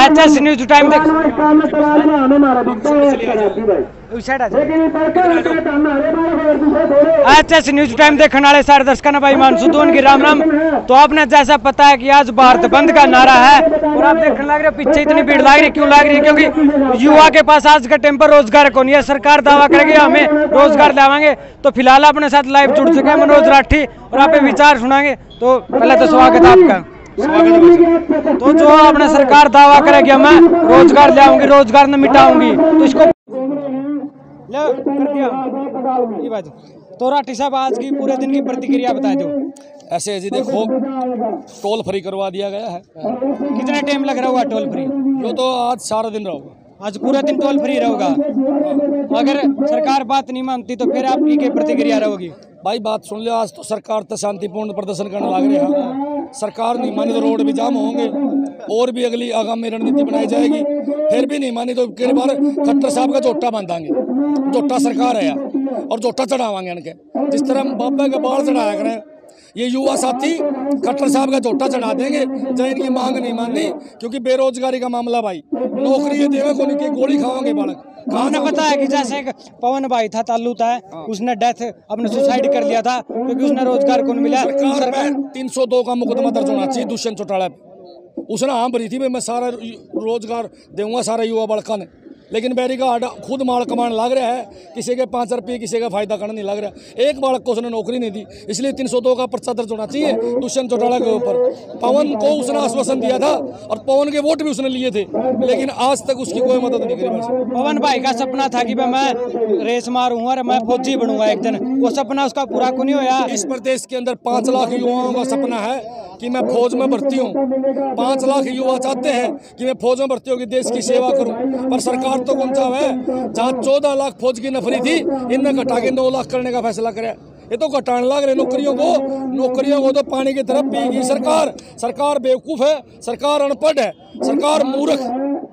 HS news time देख HS news time देखने वाले सारे दर्शकों ने भाई मानसून की राम राम। तो आपने जैसा पता है कि आज भारत बंद का नारा है और आप देखने लग रहे हो पीछे इतनी भीड़ लग रही है। क्यों लग रही है? क्योंकि युवा के पास आज के टाइम पर रोजगार को नहीं है। सरकार दावा करेगी हमें रोजगार लावांगे। तो फिलहाल अपने साथ लाइव जुड़ चुके हैं मनोज राठी और आप विचार सुनाएंगे। तो पहले तो स्वागत है आपका। तो जो अपने सरकार दावा करेगी मैं रोजगार ले आऊंगी, रोजगार न मिटाऊंगी, तो इसको कर दिया ये बात। तो राठी साहब आज की पूरे दिन की प्रतिक्रिया बता दो। ऐसे जी देखो, टोल फ्री करवा दिया गया है। कितना टाइम लग रहा होगा टोल फ्री? जो तो आज सारा दिन रहोगा, आज पूरा दिन टोल फ्री रहेगा। अगर सरकार बात नहीं मानती तो फिर आपकी क्या प्रतिक्रिया रहेगी? भाई बात सुन लिया, आज तो सरकार तो शांतिपूर्ण प्रदर्शन करने लग रही है। सरकार नहीं मानी तो रोड भी जाम होंगे और भी अगली आगामी रणनीति बनाई जाएगी। फिर भी नहीं मानी तो कई बार खट्टर साहब का जोटा बांधांगे। जोटा सरकार है और जोटा चढ़ावांगे इनके, जिस तरह बाबा के बाल चढ़ाया करें। ये युवा साथी खट्टर साहब का जोटा चढ़ा देंगे जब इनकी मांग नहीं माननी। क्योंकि बेरोजगारी का मामला भाई, नौकरी ये देवे को नहीं, गोली खाओगे बालक। आपने पता है कि जैसे पवन भाई था ताल्लू था, उसने डेथ अपने सुसाइड कर लिया था क्योंकि उसने रोजगार को नहीं मिला। सरकार 302 का मुकदमा दर्ज होना चाहिए दुष्यंत चौटाला पे। उसने हाँ भरी थी मैं सारा रोजगार दूंगा सारा युवा बड़का ने, लेकिन बैरी का खुद माल कमान लग रहा है। किसी के 5 रुपये किसी का फायदा करने नहीं लग रहा। एक बालक को उसने नौकरी नहीं दी, इसलिए 302 का पर्चा दर्ज होना चाहिए दुष्यंत चौटाला के ऊपर। पवन को उसने आश्वासन दिया था और पवन के वोट भी उसने लिए थे, लेकिन आज तक उसकी कोई मदद नहीं करी। पवन भाई का सपना था कि मैं रेस मारूंगा और मैं फौजी बनूंगा एक दिन, वो सपना उसका पूरा क्यों नहीं होया? इस प्रदेश के अंदर 5 लाख युवाओं का सपना है कि मैं फौज में भर्ती हूँ। 5 लाख युवा चाहते हैं कि मैं फौज में भर्ती होकर देश की सेवा करूं, पर सरकार तो कौन सा है। जहाँ 14 लाख फौज की नफरी थी, इनने घटा के 9 लाख करने का फैसला कराया। ये तो घटाने लग रहे नौकरियों को तो पानी की तरफ पीगी सरकार। सरकार बेवकूफ है, सरकार अनपढ़ है, सरकार मूर्ख।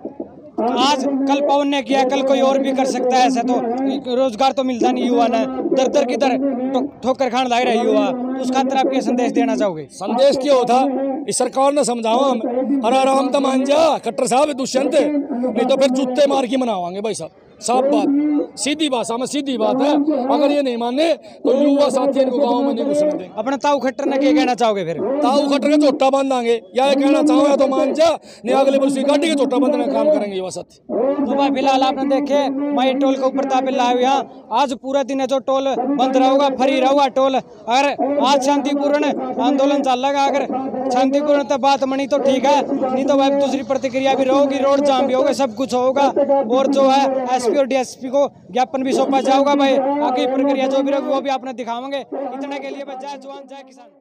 आज कल पवन ने किया, कल कोई और भी कर सकता है। ऐसा तो रोजगार तो मिलता नहीं युवा ने, दर दर की दर ठोकर खान लग रहा है युवा। उस खातिर आप ये संदेश देना चाहोगे? संदेश क्या होता? इस सरकार ने समझाओ हमें। अरे आराम तो मान जा खट्टर साहब दुष्यंत, नहीं तो फिर जूते मार के मनावांगे भाई साहब। साफ बात, सीधी भाषा में सीधी बात है। अगर ये नहीं माने तो युवा साथी इनको गाँव में नहीं घुसने देंगे। अपने ताऊ खट्टर ने क्या कहना चाहोगे? फिर ताऊ खट्टर का चोटा बांधांगे, या ये कहना चाहो या तो मान जा, नहीं अगले वर्ष गाड़ी के चोटा बांधने का काम करेंगे युवा साथी। तो भाई फिलहाल आपने देखे माई टोल के ऊपर तापे लाए यहाँ। आज पूरा दिन है जो टोल बंद रहेगा, फ्री रहेगा टोल। अगर आज शांतिपूर्ण आंदोलन चलेगा, अगर शांतिपूर्ण तो बात बनी तो ठीक है, नहीं तो भाई दूसरी प्रतिक्रिया भी रहेगी, रोड जाम भी होगा, सब कुछ होगा। और जो है एसपी और डीएसपी को ज्ञापन भी सौंपा जाएगा। भाई आगे प्रक्रिया जो भी रहेगी वो भी आपने दिखावांगे। इतने के लिए जय जवान जय किसान।